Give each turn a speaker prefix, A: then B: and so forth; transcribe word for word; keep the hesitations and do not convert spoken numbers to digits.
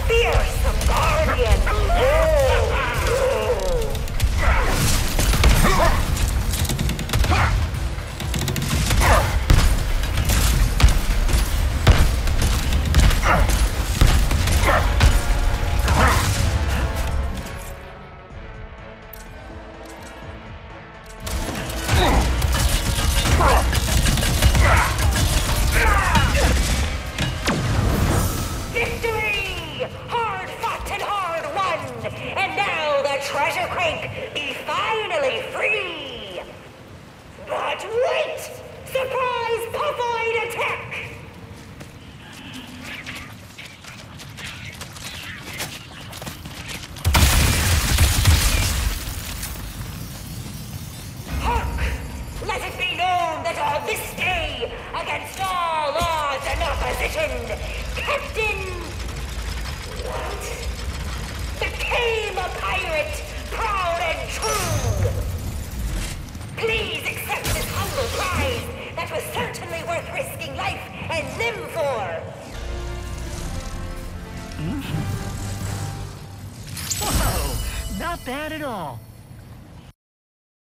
A: fearsome guardian. Oh. Victory! Hard fought and hard won! And now the treasure crank be finally free! But wait! Surprise Puffoid attack! Hark! Let it be known that on this day, against all odds and opposition, Captain... What? Became a pirate, proud and true! Please accept this humble prize that was certainly worth risking life and limb for!
B: Whoa! Not bad at all.